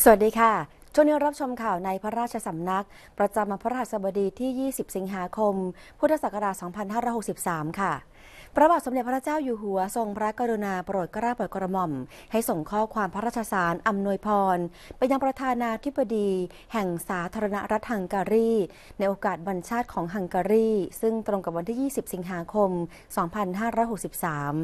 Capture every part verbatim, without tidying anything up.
สวัสดีค่ะช่วงนี้รับชมข่าวในพระราชสำนักประจำวันพฤหัสบดีที่ ยี่สิบ สิงหาคม พุทธศักราช สองพันห้าร้อยหกสิบสาม ค่ะพระบาทสมเด็จพระเจ้าอยู่หัวทรงพระกรุณาโปรดเกล้าโปรดกระหม่อมให้ส่งข้อความพระราชสารอำนวยพรไปยังประธานาธิบดีแห่งสาธารณรัฐฮังการีในโอกาสวันชาติของฮังการีซึ่งตรงกับวันที่ ยี่สิบ สิงหาคม สองพันห้าร้อยหกสิบสาม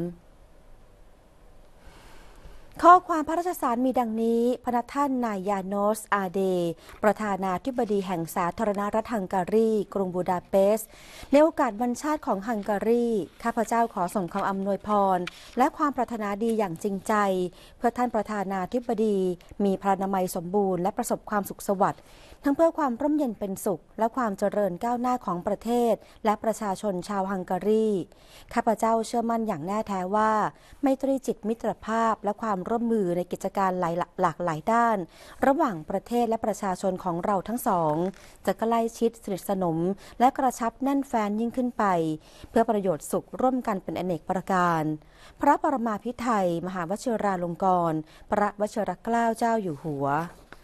ข้อความพระราชสารมีดังนี้พระท่านนายยาโนส อาเดประธานาธิบดีแห่งสาธารณรัฐฮังการีกรุงบูดาเปสต์ในโอกาสวันชาติของฮังการีข้าพเจ้าขอส่งคำอำนวยพรและความปรารถนาดีอย่างจริงใจเพื่อท่านประธานาธิบดีมีพระนามัยสมบูรณ์และประสบความสุขสวัสดิ์ทั้งเพื่อความร่มเย็นเป็นสุขและความเจริญก้าวหน้าของประเทศและประชาชนชาวฮังการีข้าพเจ้าเชื่อมั่นอย่างแน่แท้ว่าไมตรีจิตมิตรภาพและความร่วมมือในกิจการหลายหลากหลายด้านระหว่างประเทศและประชาชนของเราทั้งสองจะใกล้ชิดสนิทสนมและกระชับแน่นแฟ้นยิ่งขึ้นไปเพื่อประโยชน์สุขร่วมกันเป็นอเนกประการพระปรมาภิไธยมหาวชิราลงกรณ์พระวชิรเกล้าเจ้าอยู่หัว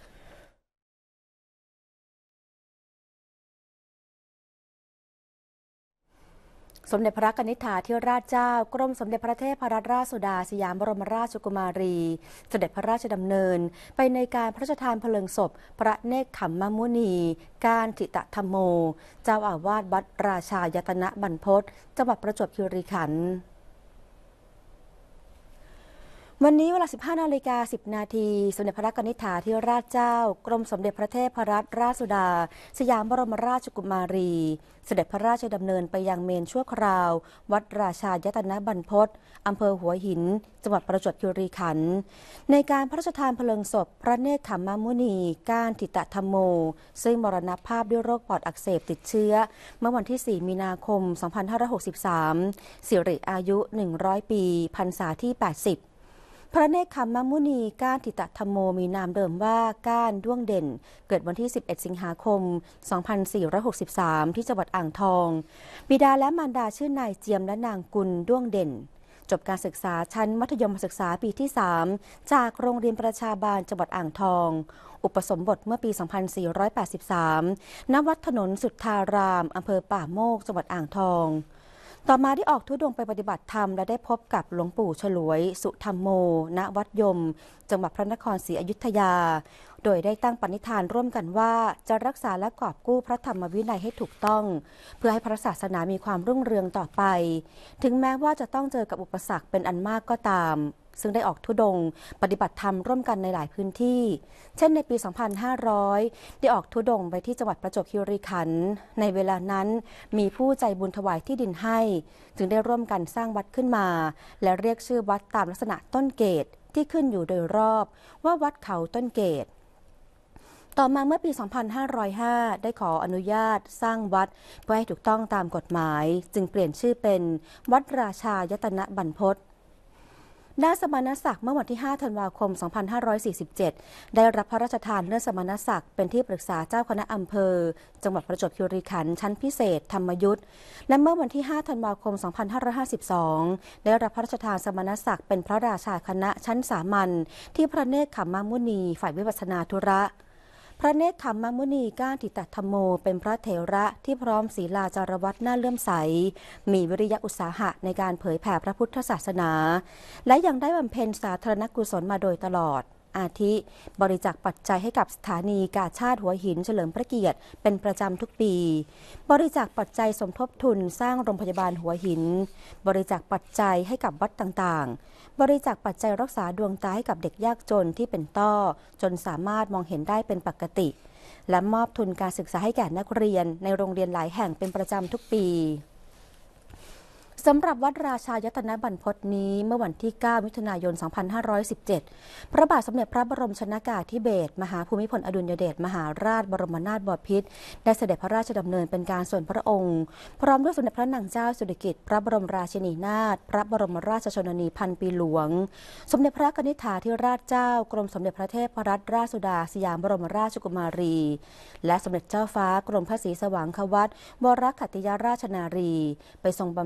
สมเด็จพระกนิษฐาธิราชเจ้ากรมสมเด็จพระเทพรัตนราชสุดาสยามบรมราชกุมารีเสด็จพระราชดำเนินไปในการพระราชทานเพลิงศพพระเนกขัมมมุนีการทิตธรรมโมเจ้าอาวาสวัดราชายตนะบรรพตจังหวัดประจวบคีรีขันธ์วันนี้เวลา สิบห้านาฬิกาสิบนาทีสมเด็จพระกนิษฐาธิราชเจ้ากรมสมเด็จพระเทพรัตนราชสุดาสยามบรมราชกุมารีเสด็จพระราชดำเนินไปยังเมนชั่วคราววัดราชายตนะบรรพตอำเภอหัวหินจังหวัดประจวบคีรีขันธ์ในการพระราชทานเพลิงศพพระเนกขัมมมุนีการทิตธรรมโมซึ่งมรณภาพด้วยโรคปอดอักเสบติดเชื้อเมื่อวันที่ สี่ มีนาคม สองพันห้าร้อยหกสิบสาม สิริอายุ หนึ่งร้อย ปีพรรษาที่ แปดสิบพระเนกขัมมมุนีก้านทิตธรรมโมมีนามเดิมว่าก้านด้วงเด่นเกิดวันที่ สิบเอ็ด สิงหาคม สองพันสี่ร้อยหกสิบสาม ที่จังหวัดอ่างทองบิดาและมารดาชื่อนายเจียมและนางกุลด้วงเด่นจบการศึกษาชั้นมัธยมศึกษาปีที่ สามจากโรงเรียนประชาบาลจังหวัดอ่างทองอุปสมบทเมื่อปี สองพันสี่ร้อยแปดสิบสาม ณ วัดถนนสุทธารามอำเภอป่าโมกจังหวัดอ่างทองต่อมาได้ออกธุดงค์ไปปฏิบัติธรรมและได้พบกับหลวงปู่ฉลวยสุธรรมโมณวัดยมจังหวัดพระนครศรีอยุธยาโดยได้ตั้งปณิธานร่วมกันว่าจะรักษาและกอบกู้พระธรรมวินัยให้ถูกต้องเพื่อให้พระศาสนามีความรุ่งเรืองต่อไปถึงแม้ว่าจะต้องเจอกับอุปสรรคเป็นอันมากก็ตามซึ่งได้ออกธุดงค์ปฏิบัติธรรมร่วมกันในหลายพื้นที่เช่นในปี สองพันห้าร้อย ได้ออกธุดงค์ไปที่จังหวัดประจวบคีรีขันธ์ในเวลานั้นมีผู้ใจบุญถวายที่ดินให้จึงได้ร่วมกันสร้างวัดขึ้นมาและเรียกชื่อวัดตามลักษณะต้นเกศที่ขึ้นอยู่โดยรอบว่าวัดเขาต้นเกศต่อมาเมื่อปี สองพันห้าร้อยห้า ได้ขออนุญาตสร้างวัดเพื่อให้ถูกต้องตามกฎหมายจึงเปลี่ยนชื่อเป็นวัดราชายตนะบรรพตด้านสมณศักดิ์เมื่อวันที่ ห้า ธันวาคม สองพันห้าร้อยสี่สิบเจ็ด ได้รับพระราชทานเลื่อนสมณศักดิ์เป็นที่ปรึกษาเจ้าคณะอำเภอจังหวัดประจวบคีรีขันธ์ชั้นพิเศษธรรมยุทธและเมื่อวันที่ ห้า ธันวาคม สองพันห้าร้อยห้าสิบสอง ได้รับพระราชทานสมณศักดิ์เป็นพระราชาคณะชั้นสามัญที่พระเนกขัมมมุนีฝ่ายวิปัสสนาธุระพระเนกขัมมมุนีก้านทิตธรรมโมเป็นพระเถระที่พร้อมศีลาจารวัตน่าเลื่อมใสมีวิริยะอุตสาหะในการเผยแผ่พระพุทธศาสนาและยังได้บำเพ็ญสาธารณกุศลมาโดยตลอดอาทิบริจาคปัจจัยให้กับสถานีกาชาดหัวหินเฉลิมพระเกียรติเป็นประจำทุกปีบริจาคปัจจัยสมทบทุนสร้างโรงพยาบาลหัวหินบริจาคปัจจัยให้กับวัดต่างๆบริจาคปัจจัยรักษาดวงตาให้กับเด็กยากจนที่เป็นต้อจนสามารถมองเห็นได้เป็นปกติและมอบทุนการศึกษาให้แก่นักเรียนในโรงเรียนหลายแห่งเป็นประจำทุกปีสำหรับวัดราชายตนะบรรพตนี้เมื่อวันที่ เก้า มิถุนายน สองพันห้าร้อยสิบเจ็ด พระบาทสมเด็จพระบรมชนกาธิเบศรมหาภูมิพลอดุลยเดชมหาราชบรมนาถบพิตรได้เสด็จพระราชดำเนินเป็นการส่วนพระองค์พร้อมด้วยสมเด็จพระนางเจ้าสิริกิติ์พระบรมราชินีนาถพระบรมราชชนนีพันปีหลวงสมเด็จพระกนิษฐาธิราชเจ้ากรมสมเด็จพระเทพรัตนราชสุดาสยามบรมราชกุมารีและสมเด็จเจ้าฟ้ากรมพระศรีสว่างควัตรวรคัตติยราชนารีไปทรงบำเพ็ญพระรา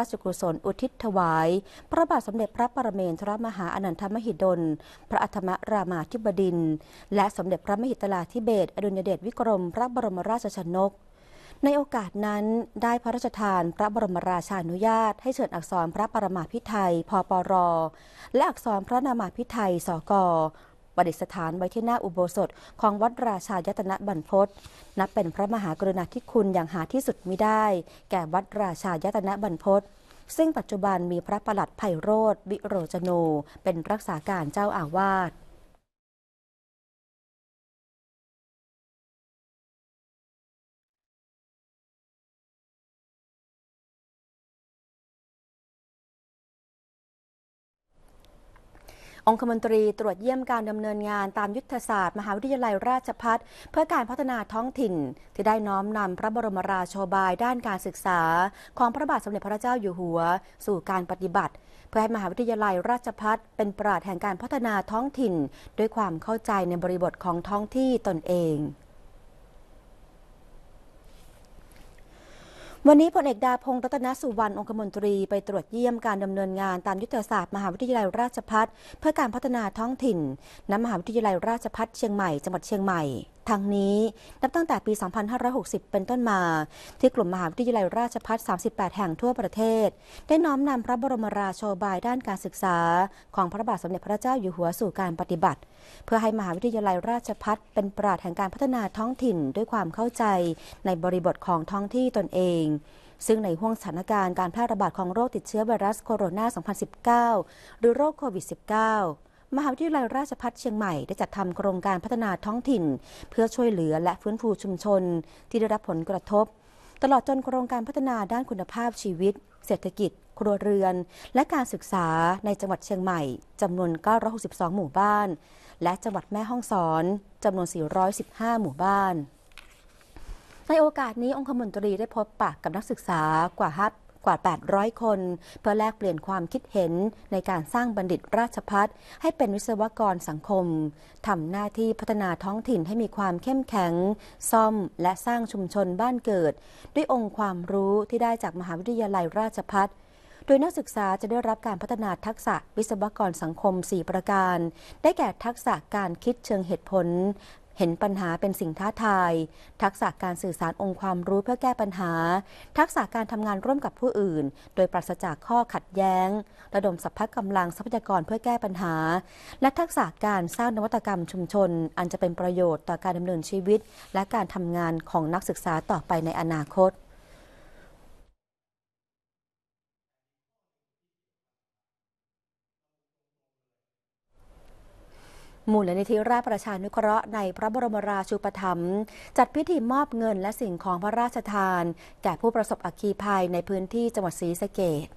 ชกุศลอุทิศถวายพระบาทสมเด็จพระปรเมนทรมหาอนันทมหิดลพระอัฐมรามาธิบดินทร์และสมเด็จพระมหิดลาธิเบศรอดุลยเดชวิกรมพระบรมราชชนกในโอกาสนั้นได้พระราชทานพระบรมราชานุญาตให้เชิญอักษรพระปรมาภิไธยพปรและอักษรพระนามาภิไธยสกประดิษฐานไว้ที่หน้าอุโบสถของวัดราชายตนะบรรพตนับเป็นพระมหากรุณาธิคุณอย่างหาที่สุดมิได้แก่วัดราชายตนะบรรพตซึ่งปัจจุบันมีพระประหลัดไพโรจน์วิโรจโนเป็นรักษาการเจ้าอาวาสองคมนตรีตรวจเยี่ยมการดำเนินงานตามยุทธศาสตร์มหาวิทยาลัยราชภัฏเพื่อการพัฒนาท้องถิ่นที่ได้น้อมนำพระบรมราโชบายด้านการศึกษาของพระบาทสมเด็จพระเจ้าอยู่หัวสู่การปฏิบัติเพื่อให้มหาวิทยาลัยราชภัฏเป็นปราชญ์แห่งการพัฒนาท้องถิ่นด้วยความเข้าใจในบริบทของท้องที่ตนเองวันนี้พลเอกดาพงษ์รัตนสุวรรณองคมนตรีไปตรวจเยี่ยมการดำเนินงานตามยุทธศาสตร์มหาวิทยาลัยราชภัฏเพื่อการพัฒนาท้องถิ่นณมหาวิทยาลัยราชภัฏเชียงใหม่จังหวัดเชียงใหม่ทั้งนี้นับตั้งแต่ปี สองพันห้าร้อยหกสิบ เป็นต้นมาที่กลุ่มมหาวิทยาลัยราชภัฏ สามสิบแปด แห่งทั่วประเทศได้น้อมนำพระบรมราโชบายด้านการศึกษาของพระบาทสมเด็จพระเจ้าอยู่หัวสู่การปฏิบัติเพื่อให้มหาวิทยาลัยราชภัฏเป็นปราชญ์แห่งการพัฒนาท้องถิ่นด้วยความเข้าใจในบริบทของท้องที่ตนเองซึ่งในห้วงสถานการณ์การแพร่ระบาดของโรคติดเชื้อไวรัสโคโรนา สองพันสิบเก้า หรือโรคโควิด สิบเก้า มหาวิทยาลัยราชภัฏเชียงใหม่ได้จัดทำโครงการพัฒนาท้องถิ่นเพื่อช่วยเหลือและฟื้นฟูชุมชนที่ได้รับผลกระทบตลอดจนโครงการพัฒนาด้านคุณภาพชีวิตเศรษฐกิจครัวเรือนและการศึกษาในจังหวัดเชียงใหม่จำนวนเก้าร้อยหกสิบสองหมู่บ้านและจังหวัดแม่ฮ่องสอนจำนวนสี่ร้อยสิบห้าหมู่บ้านในโอกาสนี้องคมนตรีได้พบปะกับนักศึกษากว่าฮับกว่า แปดร้อย คนเพื่อแลกเปลี่ยนความคิดเห็นในการสร้างบัณฑิตราชภัฏให้เป็นวิศวกรสังคมทำหน้าที่พัฒนาท้องถิ่นให้มีความเข้มแข็งซ่อมและสร้างชุมชนบ้านเกิดด้วยองค์ความรู้ที่ได้จากมหาวิทยาลัยราชภัฏโดยนักศึกษาจะได้รับการพัฒนาทักษะวิศวกรสังคมสี่ประการได้แก่ทักษะการคิดเชิงเหตุผลเห็นปัญหาเป็นสิ่งท้าทายทักษะการสื่อสารองค์ความรู้เพื่อแก้ปัญหาทักษะการทำงานร่วมกับผู้อื่นโดยปราศจากข้อขัดแย้งระดมสรรพกำลังทรัพยากรเพื่อแก้ปัญหาและทักษะการสร้างนวัตกรรมชุมชนอันจะเป็นประโยชน์ต่อการดำเนินชีวิตและการทำงานของนักศึกษาต่อไปในอนาคตมูลนิธิราชประชานุเคราะห์ในพระบรมราชูปถัมภ์จัดพิธีมอบเงินและสิ่งของพระราชทานแก่ผู้ประสบอัคคีภัยในพื้นที่จังหวัดศรีสะเกษ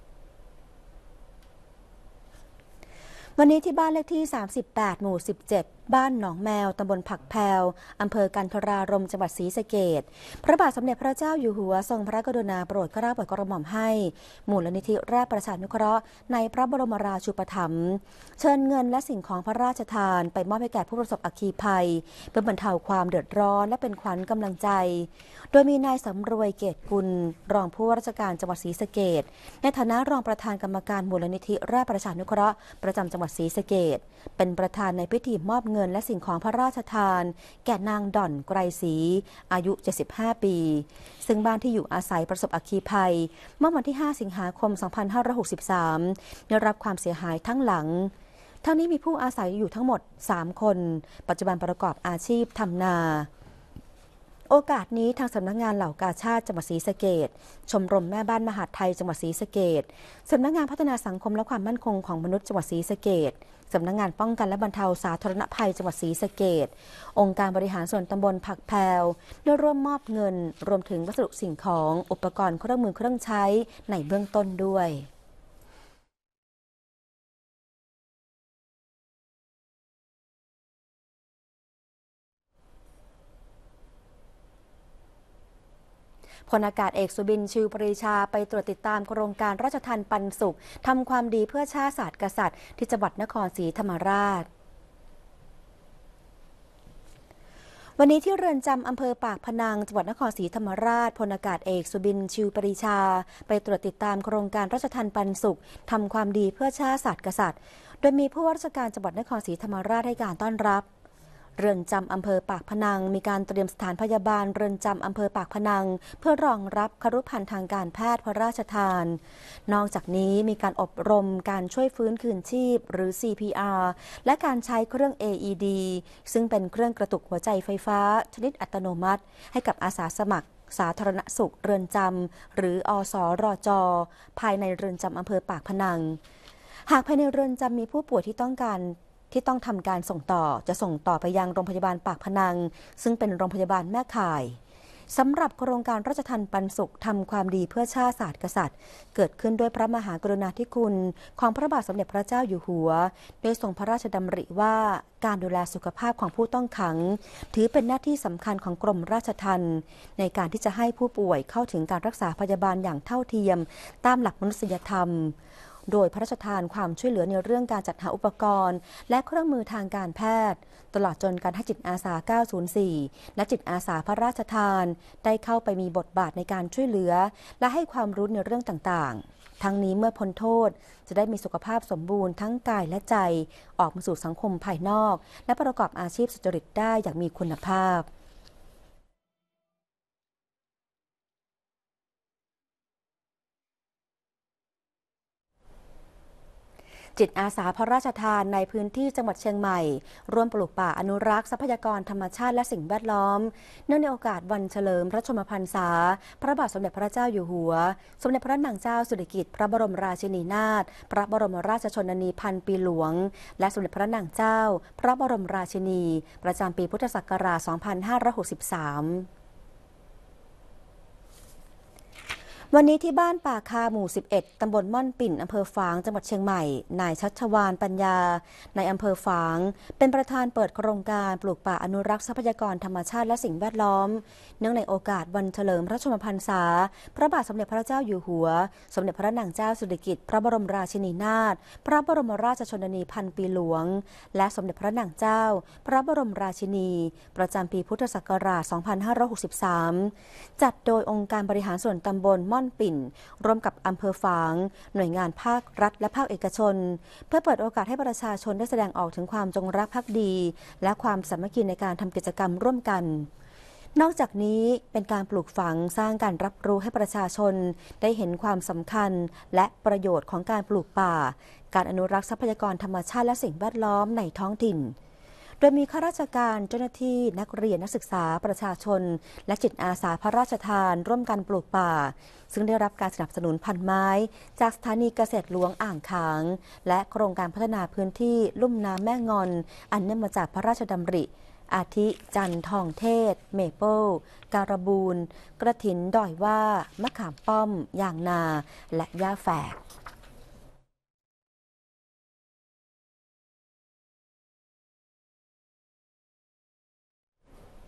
วันนี้ที่บ้านเลขที่ สามสิบแปด หมู่ สิบเจ็ด บ้านหนองแมว ตำบลผักแพวอำเภอกันทรารมจังหวัดศรีสะเกษพระบาทสมเด็จพระเจ้าอยู่หัวทรงพระกรุณาโปรดเกล้าโปรดกระหม่อมให้มูลนิธิราชประชานุเคราะห์ในพระบรมราชูปถัมภ์เชิญเงินและสิ่งของพระราชทานไปมอบให้แก่ผู้ประสบอัคคีภัยเพื่อบรรเทาความเดือดร้อนและเป็นขวัญกำลังใจโดยมีนายสำรวยเกตกุลรองผู้ว่าราชการจังหวัดศรีสะเกษในฐานะรองประธานกรรมการมูลนิธิราชประชานุเคราะห์ประจำจังหวัดศรีสะเกษเป็นประธานในพิธีมอบเงินและสิ่งของพระราชทานแก่นางด่อนไกรศรีอายุ เจ็ดสิบห้า ปีซึ่งบ้านที่อยู่อาศัยประสบอัคคีภัยเมื่อวันที่ ห้า สิงหาคม สองพันห้าร้อยหกสิบสาม ได้รับความเสียหายทั้งหลังทั้งนี้มีผู้อาศัยอยู่ทั้งหมด สาม คนปัจจุบันประกอบอาชีพทำนาโอกาสนี้ทางสำนักงานเหล่ากาชาดจังหวัดศรีสะเกษชมรมแม่บ้านมหาดไทยจังหวัดศรีสะเกษสำนักงานพัฒนาสังคมและความมั่นคงของมนุษย์จังหวัดศรีสะเกษสำนักงานป้องกันและบรรเทาสาธารณภัยจังหวัดศรีสะเกษองค์การบริหารส่วนตำบลผักแพวได้ร่วมมอบเงินรวมถึงวัสดุสิ่งของอุปกรณ์เครื่องมือเครื่องใช้ในเบื้องต้นด้วย พลอากาศเอกสุบินชิวปรีชาไปตรวจติดตามโครงการราชทานปันสุขทำความดีเพื่อชาติศาสตร์กษัตริย์ที่จังหวัดนครศรีธรรมราชวันนี้ที่เรือนจำอำเภอปากพนังจังหวัดนครศรีธรรมราชพลอากาศเอกสุบินชิวปรีชาไปตรวจติดตามโครงการราชทัณฑ์ปันสุขทำความดีเพื่อชาติศาสตร์กษัตริย์โดยมีผู้ว่าราชการจังหวัดนครศรีธรรมราชให้การต้อนรับเรือนจำอำเภอปากพนังมีการเตรียมสถานพยาบาลเรือนจำอำเภอปากพนังเพื่อรองรับครุภัณฑ์ทางการแพทย์พระราชทานนอกจากนี้มีการอบรมการช่วยฟื้นคืนชีพหรือ ซี พี อาร์ และการใช้เครื่อง เอ อี ดี ซึ่งเป็นเครื่องกระตุกหัวใจไฟฟ้าชนิดอัตโนมัติให้กับอาสาสมัครสาธารณสุขเรือนจำหรืออสรจภายในเรือนจำอำเภอปากพนังหากภายในเรือนจำมีผู้ป่วยที่ต้องการที่ต้องทำการส่งต่อจะส่งต่อไปยังโรงพยาบาลปากพนังซึ่งเป็นโรงพยาบาลแม่ข่ายสำหรับโครงการราชทัณฑ์ปันสุขทำความดีเพื่อชาติศาสตร์กษัตริย์เกิดขึ้นด้วยพระมหากรุณาธิคุณของพระบาทสมเด็จพระเจ้าอยู่หัวโดยทรงพระราชดำริว่าการดูแลสุขภาพของผู้ต้องขังถือเป็นหน้าที่สำคัญของกรมราชทัณฑ์ในการที่จะให้ผู้ป่วยเข้าถึงการรักษาพยาบาลอย่างเท่าเทียมตามหลักมนุษยธรรมโดยพระราชทานความช่วยเหลือในเรื่องการจัดหาอุปกรณ์และเครื่องมือทางการแพทย์ตลอดจนการให้จิตอาสาเก้าศูนย์สี่และจิตอาสาพระราชทานได้เข้าไปมีบทบาทในการช่วยเหลือและให้ความรู้ในเรื่องต่างๆทั้งนี้เมื่อพ้นโทษจะได้มีสุขภาพสมบูรณ์ทั้งกายและใจออกมาสู่สังคมภายนอกและประกอบอาชีพสุจริตได้อย่างมีคุณภาพจิตอาสาพระราชทานในพื้นที่จังหวัดเชียงใหม่ร่วมปลูกป่าอนุรักษ์ทรัพยากรธรรมชาติและสิ่งแวดล้อมเนื่องในโอกาสวันเฉลิมพระชนมพรรษาพระบาทสมเด็จพระเจ้าอยู่หัวสมเด็จพระนางเจ้าสิริกิติ์พระบรมราชินีนาถพระบรมราชชนนีพันปีหลวงและสมเด็จพระนางเจ้าพระบรมราชินีประจำปีพุทธศักราช สองพันห้าร้อยหกสิบสามวันนี้ที่บ้านป่าคาหมู่ สิบเอ็ด ตำบลม่อนปิ่น อำเภอฝาง จังหวัดเชียงใหม่ นายชัชวาล ปัญญา ในอำเภอฝาง เป็นประธานเปิดโครงการปลูกป่าอนุรักษ์ทรัพยากรธรรมชาติและสิ่งแวดล้อม เนื่องในโอกาสวันเฉลิมพระชนมพรรษา พระบาทสมเด็จพระเจ้าอยู่หัว สมเด็จพระนางเจ้าสิริกิติ์ พระบรมราชินีนาถ พระบรมราชชนนีพันปีหลวง และสมเด็จพระนางเจ้า พระบรมราชินี ประจำปีพุทธศักราช สองพันห้าร้อยหกสิบสาม จัดโดยองค์การบริหารส่วนตำบลม่อนปิ่นร่วมกับอำเภอฝางหน่วยงานภาครัฐและภาคเอกชนเพื่อเปิดโอกาสให้ประชาชนได้แสดงออกถึงความจงรักภักดีและความสามัคคีในการทำกิจกรรมร่วมกันนอกจากนี้เป็นการปลูกฝังสร้างการรับรู้ให้ประชาชนได้เห็นความสำคัญและประโยชน์ของการปลูกป่าการอนุรักษ์ทรัพยากรธรรมชาติและสิ่งแวดล้อมในท้องถิ่นโดยมีข้าราชการเจ้าหน้าที่นักเรียนนักศึกษาประชาชนและจิตอาสาพระราชทานร่วมกันปลูกป่าซึ่งได้รับการสนับสนุนพันไม้จากสถานีเกษตรหลวงอ่างขางและโครงการพัฒนาพื้นที่ลุ่มน้ำแม่งอนอันเนื่องมาจากพระราชดำริอาทิจันทองเทศเมเปิลการบูนกระถินดอยว่ามะขามป้อมยางนาและหญ้าแฝก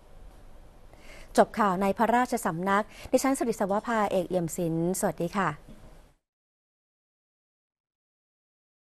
จบข่าวในพระราชสำนักดิฉันสิริศวภาเอกเอี่ยมศิลป์สวัสดีค่ะ